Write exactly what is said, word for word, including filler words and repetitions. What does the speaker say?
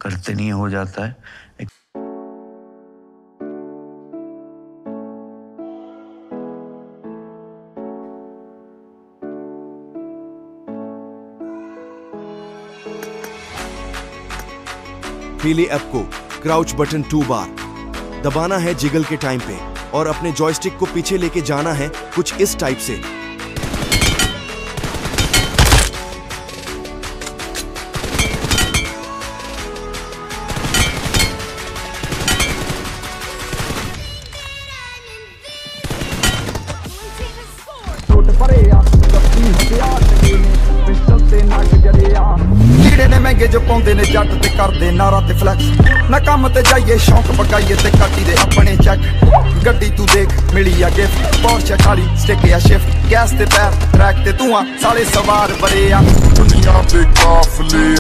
करते नहीं हो जाता है। हीली ऐप को क्राउच बटन टू बार दबाना है जिगल के टाइम पे और अपने जॉयस्टिक को पीछे लेके जाना है कुछ इस टाइप से। कीड़े ने महंगे जो पाउंदे ने जट ते करदे नारा ते फ्लैक्स ना काम ते जाइए शौक बगाइए ते कट्टी दे अपने चेक गड्डी तू देख मिली आ गिफ्ट पोर्चे खाली स्टिक या शिफ्ट गैस ते पैर ट्रैक ते धुआं साले सवार बड़े आ दुनिया पे काफले।